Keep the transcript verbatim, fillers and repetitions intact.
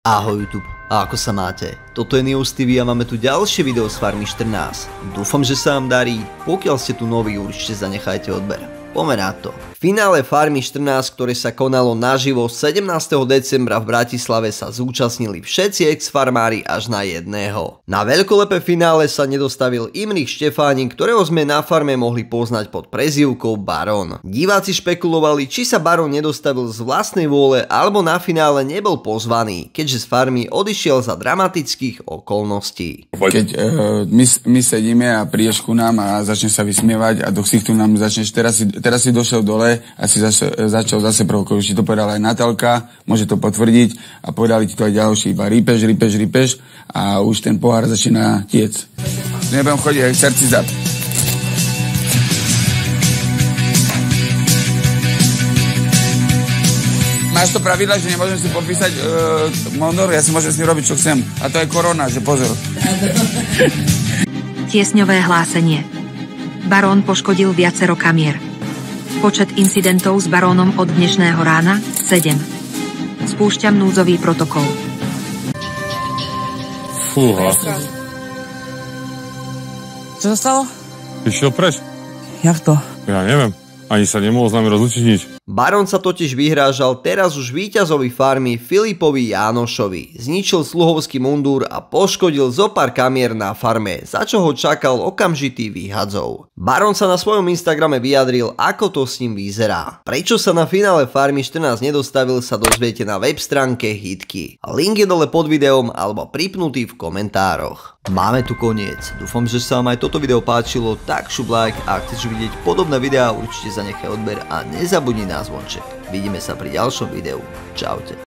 Ahoj YouTube, a ako sa máte? Toto je News tí ví a máme tu ďalšie video z Farmy štrnásť. Dúfam, že sa vám darí, pokiaľ ste tu noví, určite zanechajte odber. Poďme na to. V finále Farmy štrnásť, ktoré sa konalo naživo sedemnásteho decembra v Bratislave, sa zúčastnili všetci ex-farmári až na jedného. Na veľkolepé finále sa nedostavil Imrich Štefánik, ktorého sme na farme mohli poznať pod prezývkou Baron. Diváci špekulovali, či sa Baron nedostavil z vlastnej vôle alebo na finále nebol pozvaný, keďže z farmy odišiel za dramatických okolností. Keď uh, my, my sedíme a prídeš ku nám a začne sa vysmievať a do ksichtu nám začneš, teraz si, teraz si došiel dole a si zase, začal zase provokovať. Už ti to povedala aj Natálka, môže to potvrdiť a povedali ti to aj ďalší. Iba rípeš, rípeš, rípeš a už ten pohár začína tiec. Nebudem chodiť aj v srdci zad. Máš to pravidla, že nemôžem si popísať uh, mondor, ja si môžem s ním robiť, čo chcem. A to je korona, že pozor. Tiesňové hlásenie. Barón poškodil viacero kamier. Počet incidentov s barónom od dnešného rána sedem. Spúšťam núdzový protokol. Fúha. Čo sa stalo? Išiel preč? Jak to? Ja neviem. Ani sa nemohol s nami rozlučiť nič. Baron sa totiž vyhrážal teraz už víťazovi farmy Filipovi Jánošovi. Zničil sluhovský mundúr a poškodil zo pár kamier na farme, za čo ho čakal okamžitý výhadzov. Baron sa na svojom Instagrame vyjadril, ako to s ním vyzerá. Prečo sa na finále Farmy štrnásť nedostavil, sa dozviete na web stránke Hitky. Link je dole pod videom alebo pripnutý v komentároch. Máme tu koniec. Dúfam, že sa vám aj toto video páčilo, tak šup like a ak chceš vidieť podobné videá, určite zanechaj odber a nezabudni na zvonček. Vidíme sa pri ďalšom videu. Čaute.